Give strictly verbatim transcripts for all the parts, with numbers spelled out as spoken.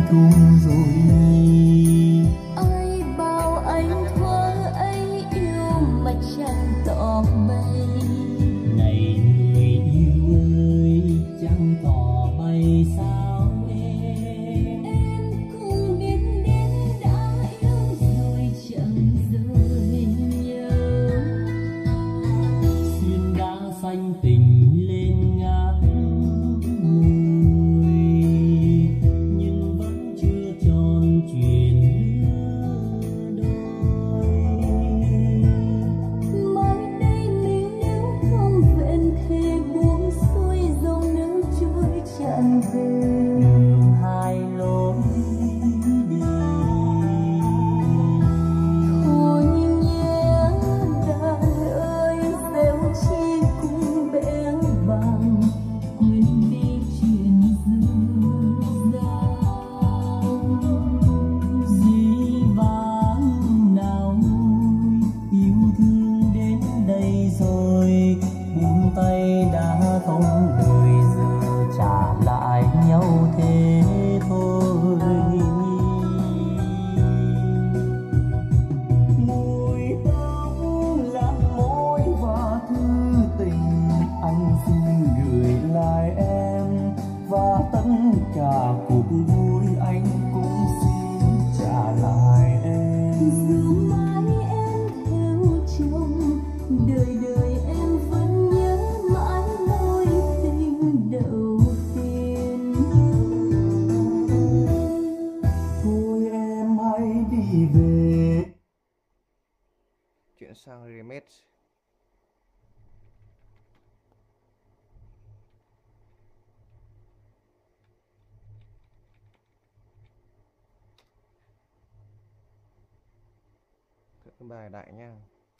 cùng rồi này. Ai bảo anh thuở ấy yêu mà chẳng tỏ bày. Này người yêu ơi, chẳng tỏ bày sao em. Em cũng biết đến đã yêu rồi chẳng rời nhớ. Xuyên đã xanh tình lên ngát ngùi, nhưng vẫn chưa tròn chuyện lứa đôi. Mai đây mình nếu không vẹn thề buông xuôi dòng nước trôi tràn về. Đường hai lối đi. Thôi nhé đàn ơi, dèo chi cùng bé bàng, quên đi chuyện dư dàng. Dĩ vãng nào nguôi, yêu thương đến đây rồi, buông tay đã không lời, giờ trả lại nhau thế thôi. Mùi hương lan môi và thư tình, anh xin gửi lại em, và tất cả cuộc vui anh cũng xin trả lại em. Dù mãi em theo chồng, đời đời em vẫn nhớ mãi mối tình đầu tiên. Thôi em hãy đi về. Chuyển sang remix. Thử bài đại nha.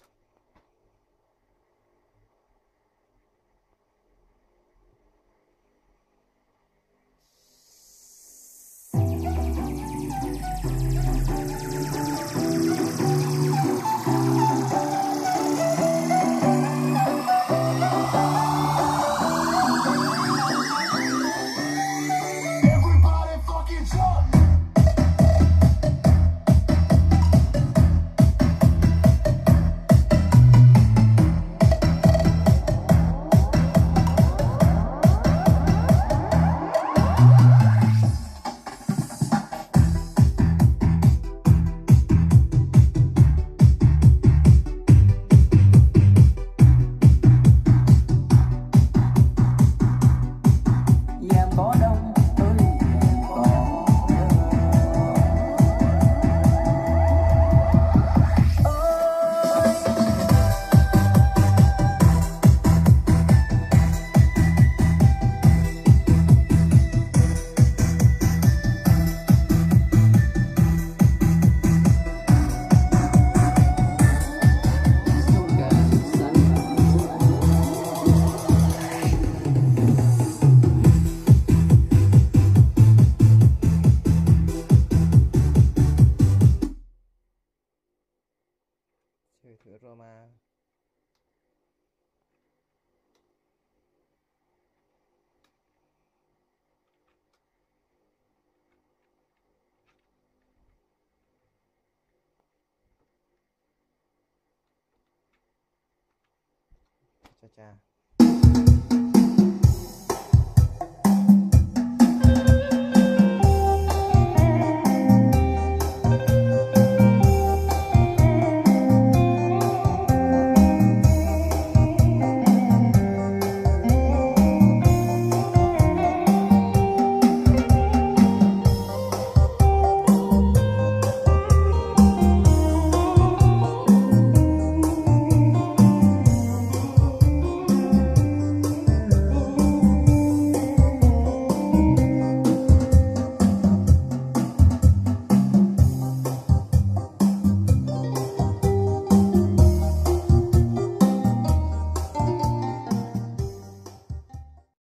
Everybody fucking jump! Em có đông ơi em có Chơi thử Roma. Cha cha.